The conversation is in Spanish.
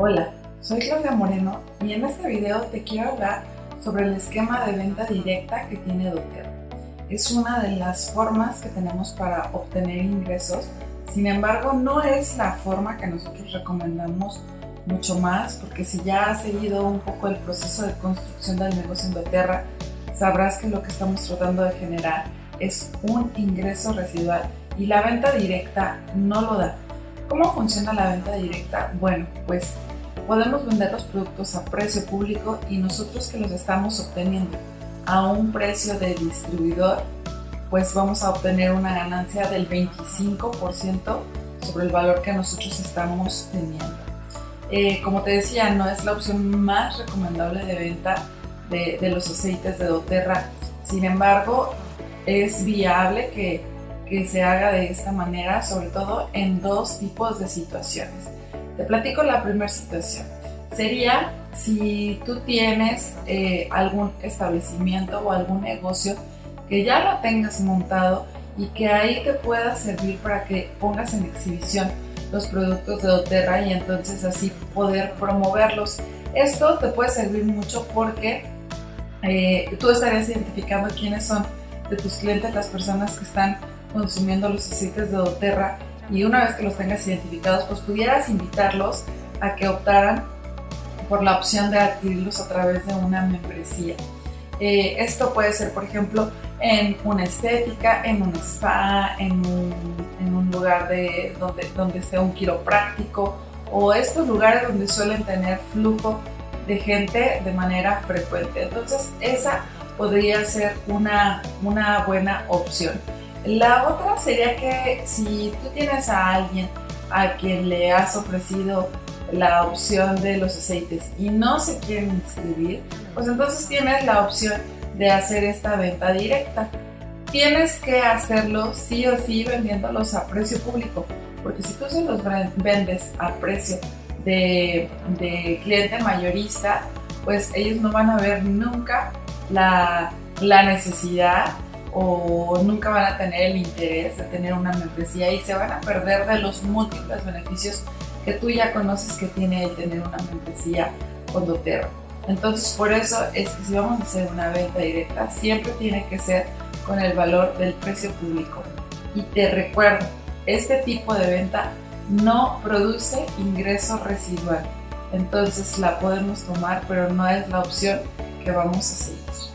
Hola, soy Claudia Moreno y en este video te quiero hablar sobre el esquema de venta directa que tiene doTERRA. Es una de las formas que tenemos para obtener ingresos, sin embargo no es la forma que nosotros recomendamos mucho más, porque si ya has seguido un poco el proceso de construcción del negocio en doTERRA, sabrás que lo que estamos tratando de generar es un ingreso residual y la venta directa no lo da. ¿Cómo funciona la venta directa? Bueno, pues podemos vender los productos a precio público y nosotros que los estamos obteniendo a un precio de distribuidor, pues vamos a obtener una ganancia del 25% sobre el valor que nosotros estamos teniendo. Como te decía, no es la opción más recomendable de venta de los aceites de doTERRA, sin embargo es viable que se haga de esta manera, sobre todo en dos tipos de situaciones. Te platico la primera situación. Sería si tú tienes algún establecimiento o algún negocio que ya lo tengas montado y que ahí te pueda servir para que pongas en exhibición los productos de doTERRA y entonces así poder promoverlos. Esto te puede servir mucho porque tú estarías identificando quiénes son de tus clientes las personas que están consumiendo los aceites de doTERRA, y una vez que los tengas identificados, pues pudieras invitarlos a que optaran por la opción de adquirirlos a través de una membresía. Esto puede ser, por ejemplo, en una estética, en un spa, en un lugar donde esté un quiropráctico, o estos lugares donde suelen tener flujo de gente de manera frecuente. Entonces esa podría ser una buena opción. La otra sería que si tú tienes a alguien a quien le has ofrecido la opción de los aceites y no se quieren inscribir, pues entonces tienes la opción de hacer esta venta directa. Tienes que hacerlo sí o sí vendiéndolos a precio público, porque si tú se los vendes a precio de cliente mayorista, pues ellos no van a ver nunca la necesidad o nunca van a tener el interés de tener una membresía y se van a perder de los múltiples beneficios que tú ya conoces que tiene el tener una membresía con doTERRA. Entonces por eso es que si vamos a hacer una venta directa siempre tiene que ser con el valor del precio público. Y te recuerdo, este tipo de venta no produce ingreso residual, entonces la podemos tomar, pero no es la opción que vamos a seguir.